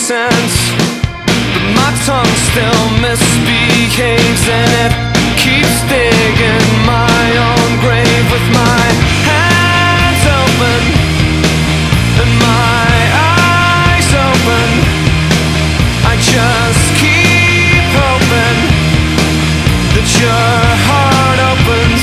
sense, but my tongue still misbehaves, and it keeps digging my own grave with my hands open and my eyes open. I just keep hoping that your heart opens.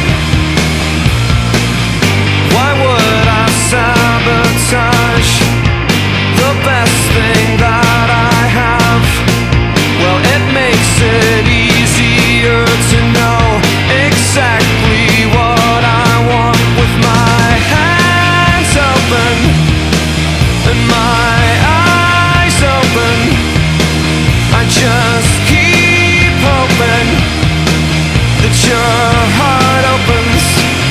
Why would I sabotage the best thing that I have? Well, it makes it easier to know exactly what I want with my hands open and my eyes open. I just keep hoping that your heart opens.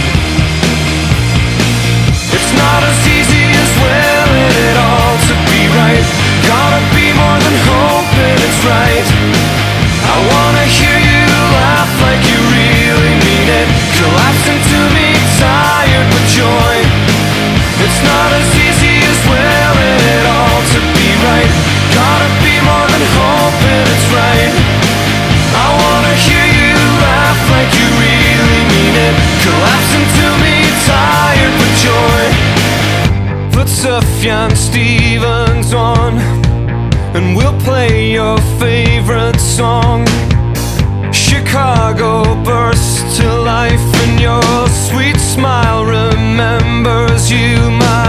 It's not as easy as willing it all to be right. Gotta be more than hoping it's right. I wanna hear you laugh like you really mean it, collapse into me tired with joy. It's not as easy as willing it all to be right. Gotta be more than hoping it's right. I wanna hear you laugh like you really mean it, collapse into me tired with joy. Put Sufjan Stevens on and we'll play your favorite song. Chicago bursts to life and your sweet smile remembers you, my